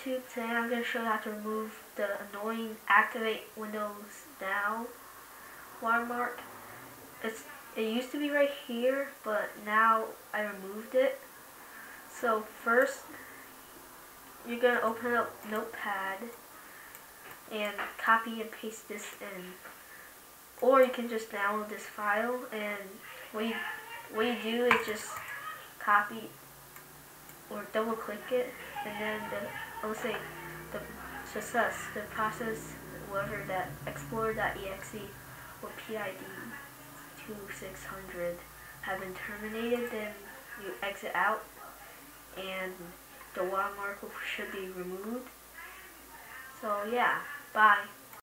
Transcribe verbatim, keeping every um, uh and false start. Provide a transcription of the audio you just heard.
YouTube. Today I'm going to show you how to remove the annoying activate Windows Now watermark. It's, it used to be right here, but now I removed it. So first, you're going to open up Notepad and copy and paste this in. Or you can just download this file, and what you, what you do is just copy or double click it, and then the, let's say the success, the process, whatever that explorer.exe or P I D twenty-six hundred have been terminated, then you exit out and the watermark should be removed. So yeah, bye.